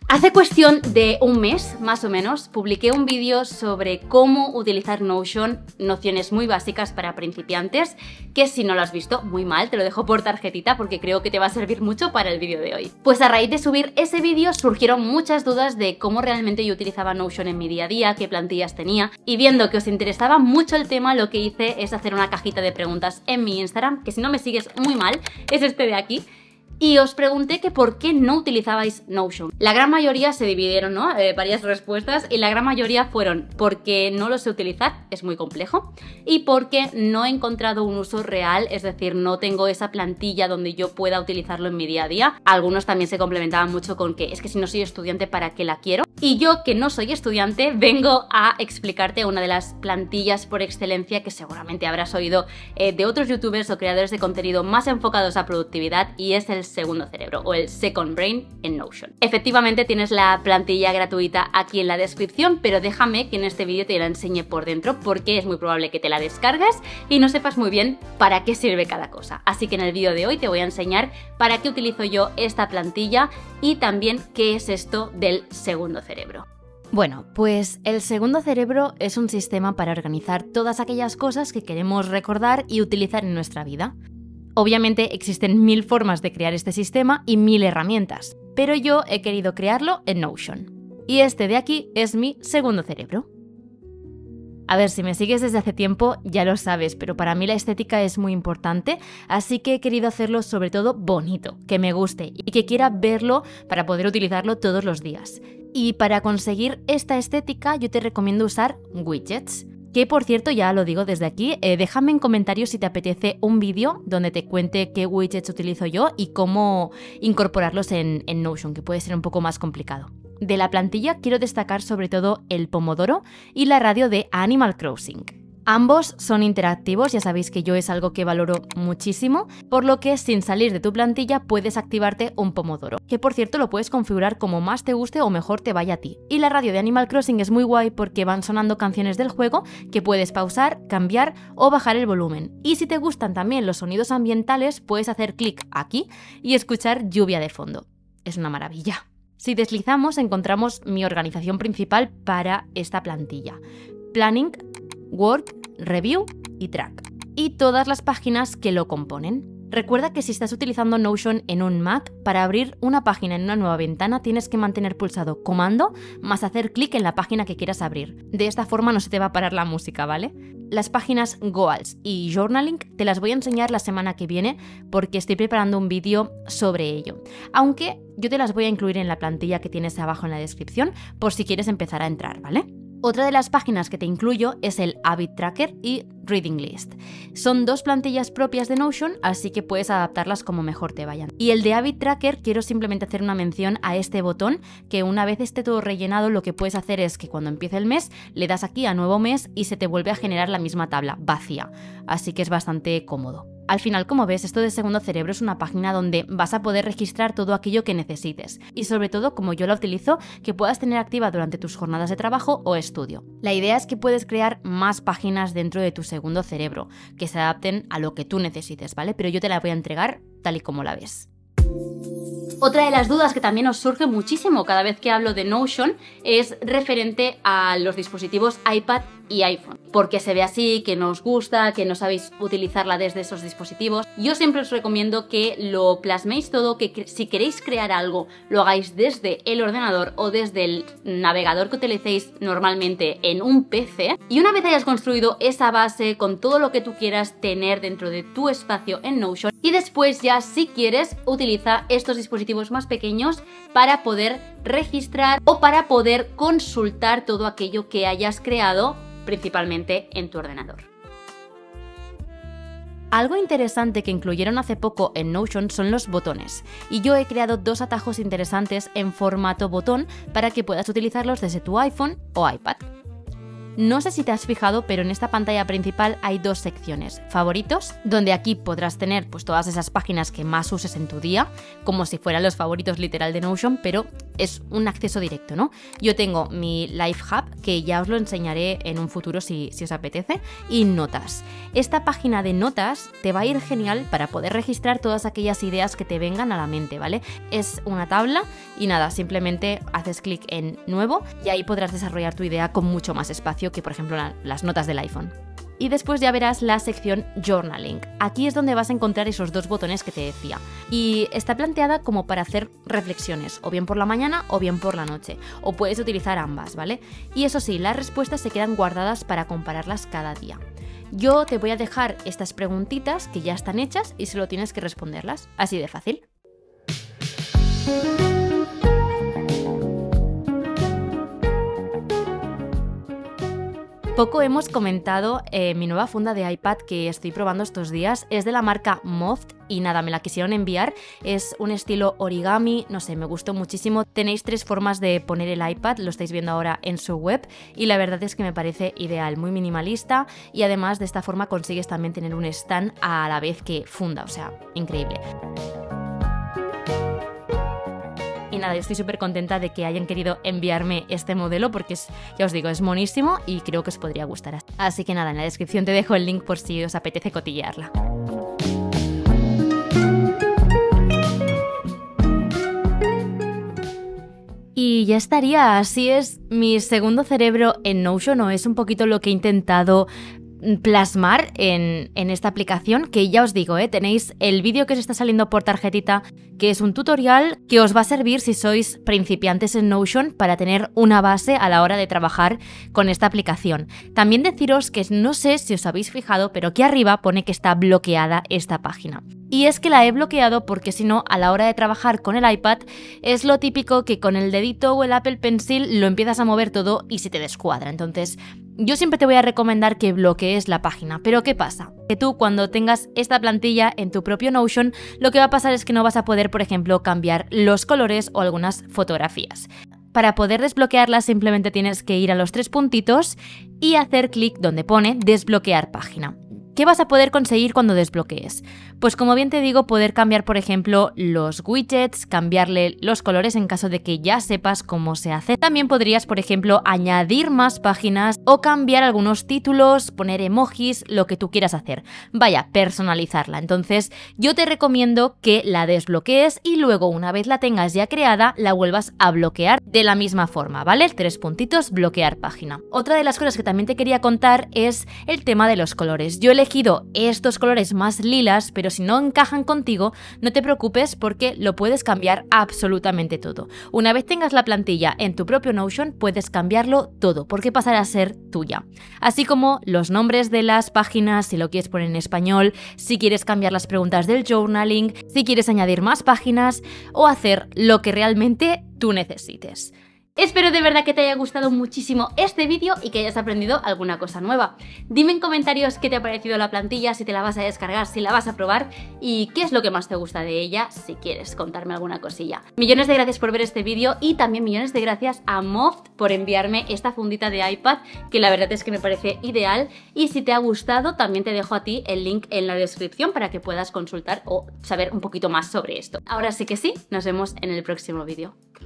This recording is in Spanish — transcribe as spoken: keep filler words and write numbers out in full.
Hace cuestión de un mes, más o menos, publiqué un vídeo sobre cómo utilizar Notion, nociones muy básicas para principiantes, que si no lo has visto, muy mal, te lo dejo por tarjetita porque creo que te va a servir mucho para el vídeo de hoy. Pues a raíz de subir ese vídeo surgieron muchas dudas de cómo realmente yo utilizaba Notion en mi día a día, qué plantillas tenía, y viendo que os interesaba mucho el tema, lo que hice es hacer una cajita de preguntas en mi Instagram, que si no me sigues muy mal, es este de aquí. Y os pregunté que por qué no utilizabais Notion. La gran mayoría se dividieron, ¿no? Eh, varias respuestas, y la gran mayoría fueron porque no lo sé utilizar, es muy complejo, y porque no he encontrado un uso real, es decir, no tengo esa plantilla donde yo pueda utilizarlo en mi día a día. Algunos también se complementaban mucho con que es que si no soy estudiante, ¿para qué la quiero? Y yo, que no soy estudiante, vengo a explicarte una de las plantillas por excelencia que seguramente habrás oído eh, de otros youtubers o creadores de contenido más enfocados a productividad, y es el segundo cerebro o el Second Brain en Notion. Efectivamente tienes la plantilla gratuita aquí en la descripción, pero déjame que en este vídeo te la enseñe por dentro porque es muy probable que te la descargues y no sepas muy bien para qué sirve cada cosa. Así que en el vídeo de hoy te voy a enseñar para qué utilizo yo esta plantilla y también qué es esto del segundo cerebro. Bueno, pues el segundo cerebro es un sistema para organizar todas aquellas cosas que queremos recordar y utilizar en nuestra vida. Obviamente existen mil formas de crear este sistema y mil herramientas, pero yo he querido crearlo en Notion. Y este de aquí es mi segundo cerebro. A ver, si me sigues desde hace tiempo ya lo sabes, pero para mí la estética es muy importante, así que he querido hacerlo sobre todo bonito, que me guste y que quiera verlo para poder utilizarlo todos los días. Y para conseguir esta estética yo te recomiendo usar widgets. Que por cierto, ya lo digo desde aquí, eh, déjame en comentarios si te apetece un vídeo donde te cuente qué widgets utilizo yo y cómo incorporarlos en, en Notion, que puede ser un poco más complicado. De la plantilla quiero destacar sobre todo el Pomodoro y la radio de Animal Crossing. Ambos son interactivos, ya sabéis que yo es algo que valoro muchísimo, por lo que sin salir de tu plantilla puedes activarte un Pomodoro, que por cierto lo puedes configurar como más te guste o mejor te vaya a ti. Y la radio de Animal Crossing es muy guay porque van sonando canciones del juego que puedes pausar, cambiar o bajar el volumen. Y si te gustan también los sonidos ambientales, puedes hacer clic aquí y escuchar lluvia de fondo. Es una maravilla. Si deslizamos encontramos mi organización principal para esta plantilla: Planning, Work, Review y Track, y todas las páginas que lo componen. Recuerda que si estás utilizando Notion en un Mac, para abrir una página en una nueva ventana tienes que mantener pulsado Comando más hacer clic en la página que quieras abrir. De esta forma no se te va a parar la música, ¿vale? Las páginas Goals y Journaling te las voy a enseñar la semana que viene porque estoy preparando un vídeo sobre ello, aunque yo te las voy a incluir en la plantilla que tienes abajo en la descripción por si quieres empezar a entrar, ¿vale? Otra de las páginas que te incluyo es el Habit Tracker y Reading List. Son dos plantillas propias de Notion, así que puedes adaptarlas como mejor te vayan. Y el de Habit Tracker quiero simplemente hacer una mención a este botón, que una vez esté todo rellenado lo que puedes hacer es que cuando empiece el mes le das aquí a nuevo mes y se te vuelve a generar la misma tabla vacía, así que es bastante cómodo. Al final, como ves, esto de Segundo Cerebro es una página donde vas a poder registrar todo aquello que necesites y sobre todo, como yo la utilizo, que puedas tener activa durante tus jornadas de trabajo o estudio. La idea es que puedes crear más páginas dentro de tu Segundo Cerebro que se adapten a lo que tú necesites, ¿vale? Pero yo te la voy a entregar tal y como la ves. Otra de las dudas que también os surge muchísimo cada vez que hablo de Notion es referente a los dispositivos iPad y iPhone. Porque se ve así, que no os gusta, que no sabéis utilizarla desde esos dispositivos. Yo siempre os recomiendo que lo plasméis todo, que si queréis crear algo, lo hagáis desde el ordenador o desde el navegador que utilicéis normalmente en un P C. Y una vez hayas construido esa base con todo lo que tú quieras tener dentro de tu espacio en Notion, y después ya, si quieres, utiliza estos dispositivos más pequeños para poder registrar o para poder consultar todo aquello que hayas creado principalmente en tu ordenador. Algo interesante que incluyeron hace poco en Notion son los botones, y yo he creado dos atajos interesantes en formato botón para que puedas utilizarlos desde tu iPhone o iPad. No sé si te has fijado, pero en esta pantalla principal hay dos secciones. Favoritos, donde aquí podrás tener pues todas esas páginas que más uses en tu día, como si fueran los favoritos literal de Notion, pero es un acceso directo, ¿no? Yo tengo mi Life Hub, que ya os lo enseñaré en un futuro si, si os apetece, y notas. Esta página de notas te va a ir genial para poder registrar todas aquellas ideas que te vengan a la mente, ¿vale? Es una tabla y nada, simplemente haces clic en nuevo y ahí podrás desarrollar tu idea con mucho más espacio que, por ejemplo, la, las notas del iPhone. Y después ya verás la sección Journaling. Aquí es donde vas a encontrar esos dos botones que te decía. Y está planteada como para hacer reflexiones, o bien por la mañana o bien por la noche. O puedes utilizar ambas, ¿vale? Y eso sí, las respuestas se quedan guardadas para compararlas cada día. Yo te voy a dejar estas preguntitas que ya están hechas y solo tienes que responderlas. Así de fácil. Poco hemos comentado eh, mi nueva funda de iPad que estoy probando estos días. Es de la marca Moft y nada, me la quisieron enviar. Es un estilo origami, no sé, me gustó muchísimo. Tenéis tres formas de poner el iPad, lo estáis viendo ahora en su web y la verdad es que me parece ideal, muy minimalista y además de esta forma consigues también tener un stand a la vez que funda, o sea, increíble. Y nada, estoy súper contenta de que hayan querido enviarme este modelo porque es, ya os digo, es monísimo y creo que os podría gustar. Así que nada, en la descripción te dejo el link por si os apetece cotillearla. Y ya estaría, así es mi segundo cerebro en Notion, o es un poquito lo que he intentado plasmar en, en esta aplicación, que ya os digo, ¿eh? Tenéis el vídeo que os está saliendo por tarjetita, que es un tutorial que os va a servir si sois principiantes en Notion para tener una base a la hora de trabajar con esta aplicación. También deciros que no sé si os habéis fijado, pero aquí arriba pone que está bloqueada esta página. Y es que la he bloqueado porque si no, a la hora de trabajar con el iPad es lo típico que con el dedito o el Apple Pencil lo empiezas a mover todo y se te descuadra. Entonces, yo siempre te voy a recomendar que bloquees la página. Pero ¿qué pasa? Que tú cuando tengas esta plantilla en tu propio Notion, lo que va a pasar es que no vas a poder, por ejemplo, cambiar los colores o algunas fotografías. Para poder desbloquearla simplemente tienes que ir a los tres puntitos y hacer clic donde pone desbloquear página. ¿Qué vas a poder conseguir cuando desbloquees? Pues como bien te digo, poder cambiar, por ejemplo, los widgets, cambiarle los colores en caso de que ya sepas cómo se hace. También podrías, por ejemplo, añadir más páginas o cambiar algunos títulos, poner emojis, lo que tú quieras hacer. Vaya, personalizarla. Entonces, yo te recomiendo que la desbloquees y luego, una vez la tengas ya creada, la vuelvas a bloquear de la misma forma, ¿vale? Tres puntitos, bloquear página. Otra de las cosas que también te quería contar es el tema de los colores. Yo he elegido estos colores más lilas, pero si no encajan contigo, no te preocupes porque lo puedes cambiar absolutamente todo. Una vez tengas la plantilla en tu propio Notion, puedes cambiarlo todo porque pasará a ser tuya. Así como los nombres de las páginas, si lo quieres poner en español, si quieres cambiar las preguntas del journaling, si quieres añadir más páginas o hacer lo que realmente tú necesites. Espero de verdad que te haya gustado muchísimo este vídeo y que hayas aprendido alguna cosa nueva. Dime en comentarios qué te ha parecido la plantilla, si te la vas a descargar, si la vas a probar y qué es lo que más te gusta de ella, si quieres contarme alguna cosilla. Millones de gracias por ver este vídeo y también millones de gracias a Moft por enviarme esta fundita de iPad, que la verdad es que me parece ideal, y si te ha gustado también te dejo a ti el link en la descripción para que puedas consultar o saber un poquito más sobre esto. Ahora sí que sí, nos vemos en el próximo vídeo.